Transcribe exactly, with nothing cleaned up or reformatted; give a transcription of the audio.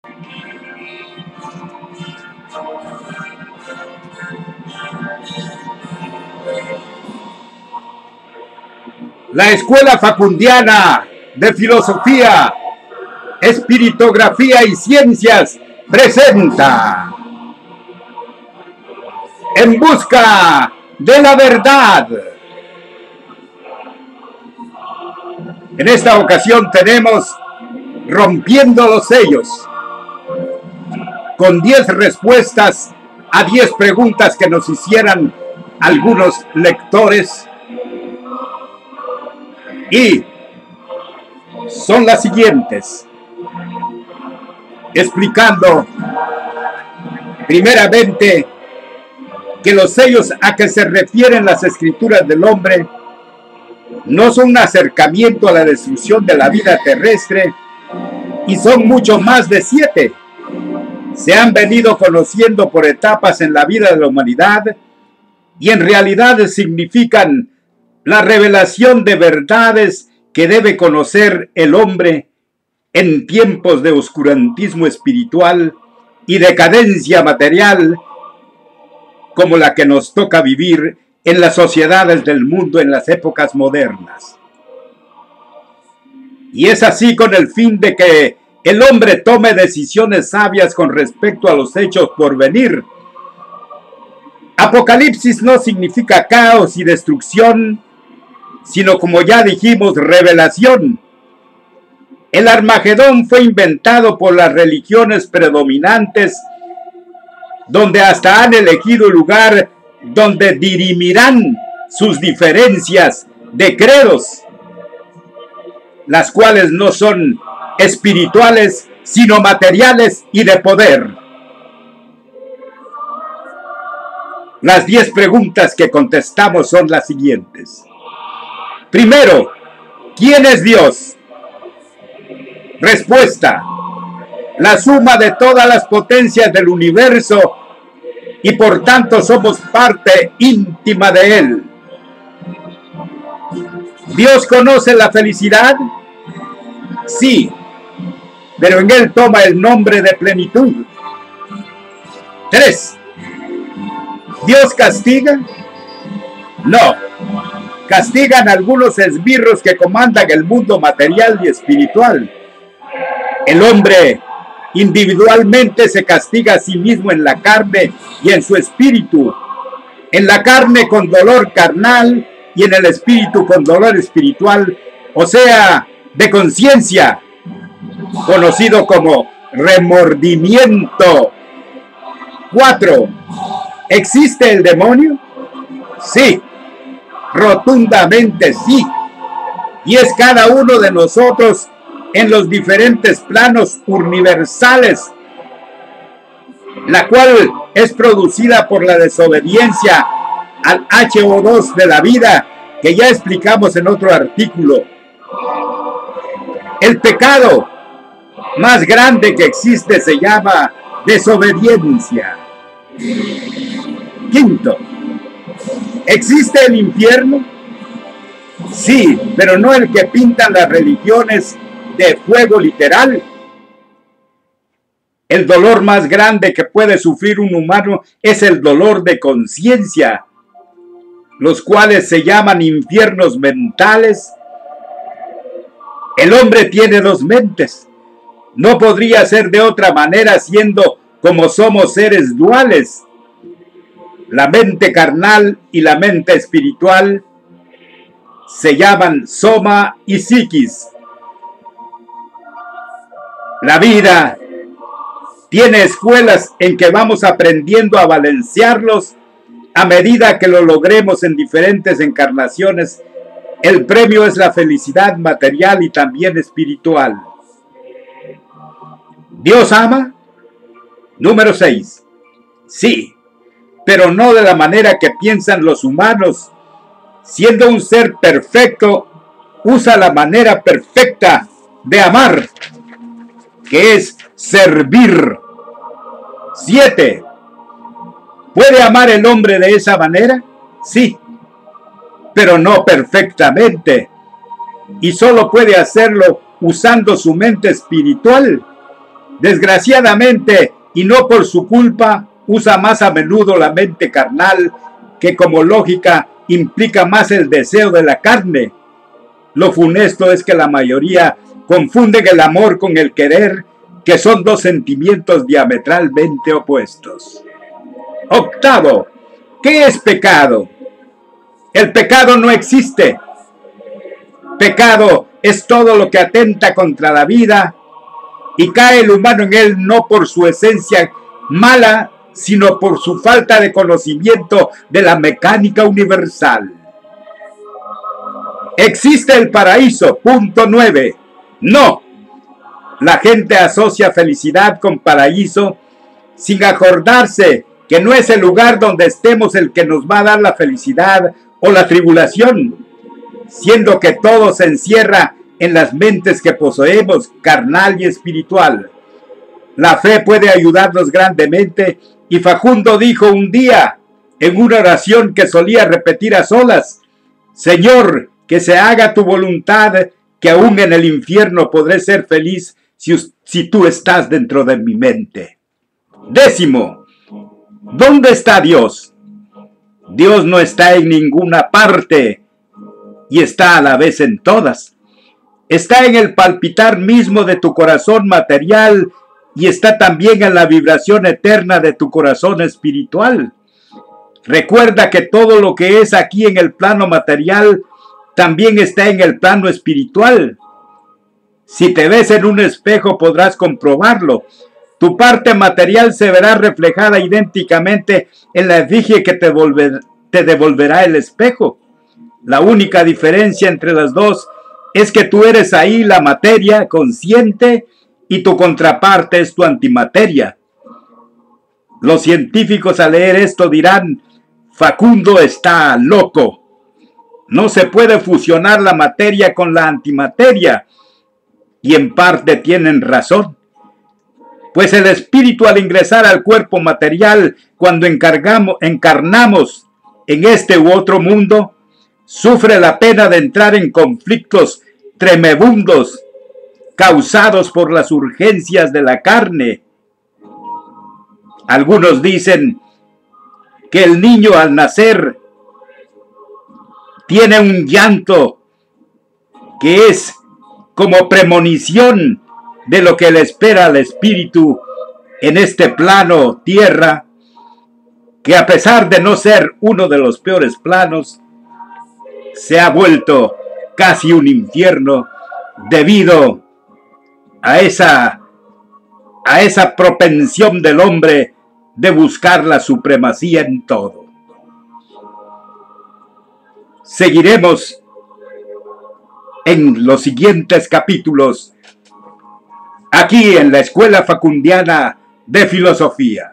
La Escuela Facundiana de Filosofía, Espiritografía y Ciencias presenta En Busca de la Verdad. En esta ocasión tenemos Rompiendo los Sellos, con diez respuestas a diez preguntas que nos hicieran algunos lectores. Y son las siguientes, explicando primeramente que los sellos a que se refieren las escrituras del hombre no son un acercamiento a la destrucción de la vida terrestre, y son mucho más de siete. Se han venido conociendo por etapas en la vida de la humanidad y en realidad significan la revelación de verdades que debe conocer el hombre en tiempos de oscurantismo espiritual y decadencia material como la que nos toca vivir en las sociedades del mundo en las épocas modernas. Y es así con el fin de que el hombre tome decisiones sabias con respecto a los hechos por venir. Apocalipsis no significa caos y destrucción, sino, como ya dijimos, revelación. El Armagedón fue inventado por las religiones predominantes, donde hasta han elegido lugar donde dirimirán sus diferencias de credos, las cuales no son espirituales, sino materiales y de poder. Las diez preguntas que contestamos son las siguientes. Primero, ¿quién es Dios? Respuesta: la suma de todas las potencias del universo y por tanto somos parte íntima de él. ¿Dios conoce la felicidad? Sí, pero en él toma el nombre de plenitud. Tres, ¿Dios castiga? No. Castigan algunos esbirros que comandan el mundo material y espiritual. El hombre individualmente se castiga a sí mismo en la carne y en su espíritu. En la carne con dolor carnal y en el espíritu con dolor espiritual, o sea, de conciencia, conocido como remordimiento. Cuatro, ¿existe el demonio? Sí. Rotundamente sí, y es cada uno de nosotros en los diferentes planos universales, la cual es producida por la desobediencia al H O dos de la vida, que ya explicamos en otro artículo. El pecado más grande que existe se llama desobediencia. Quinto, ¿existe el infierno? Sí, pero no el que pintan las religiones de fuego literal. El dolor más grande que puede sufrir un humano es el dolor de conciencia, los cuales se llaman infiernos mentales. El hombre tiene dos mentes. No podría ser de otra manera, siendo como somos seres duales. La mente carnal y la mente espiritual se llaman soma y psiquis. La vida tiene escuelas en que vamos aprendiendo a balancearlos a medida que lo logremos en diferentes encarnaciones. El premio es la felicidad material y también espiritual. ¿Dios ama? Número seis. Sí, pero no de la manera que piensan los humanos. Siendo un ser perfecto, usa la manera perfecta de amar, que es servir. Siete. ¿Puede amar el hombre de esa manera? Sí, pero no perfectamente. Y solo puede hacerlo usando su mente espiritual. Desgraciadamente, y no por su culpa, usa más a menudo la mente carnal, que como lógica implica más el deseo de la carne. Lo funesto es que la mayoría confunden el amor con el querer, que son dos sentimientos diametralmente opuestos. Octavo, ¿qué es pecado? El pecado no existe. Pecado es todo lo que atenta contra la vida y cae el humano en él no por su esencia mala, sino por su falta de conocimiento de la mecánica universal. ¿Existe el paraíso? Punto nueve. No. La gente asocia felicidad con paraíso sin acordarse que no es el lugar donde estemos el que nos va a dar la felicidad o la tribulación, siendo que todo se encierra en las mentes que poseemos, carnal y espiritual. La fe puede ayudarnos grandemente, y Facundo dijo un día, en una oración que solía repetir a solas: Señor, que se haga tu voluntad, que aún en el infierno podré ser feliz si, si tú estás dentro de mi mente. Décimo, ¿dónde está Dios? Dios no está en ninguna parte y está a la vez en todas. Está en el palpitar mismo de tu corazón material y está también en la vibración eterna de tu corazón espiritual. Recuerda que todo lo que es aquí en el plano material también está en el plano espiritual. Si te ves en un espejo podrás comprobarlo. Tu parte material se verá reflejada idénticamente en la efigie que te, volver, te devolverá el espejo. La única diferencia entre las dos es que tú eres ahí la materia consciente y tu contraparte es tu antimateria. Los científicos al leer esto dirán: Facundo está loco. No se puede fusionar la materia con la antimateria. Y en parte tienen razón. Pues el espíritu, al ingresar al cuerpo material, cuando encargamos, encarnamos en este u otro mundo, sufre la pena de entrar en conflictos tremebundos causados por las urgencias de la carne. Algunos dicen que el niño al nacer tiene un llanto que es como premonición de lo que le espera al espíritu en este plano tierra, que a pesar de no ser uno de los peores planos, se ha vuelto casi un infierno debido a esa, a esa propensión del hombre de buscar la supremacía en todo. Seguiremos en los siguientes capítulos aquí en la Escuela Facundiana de Filosofía.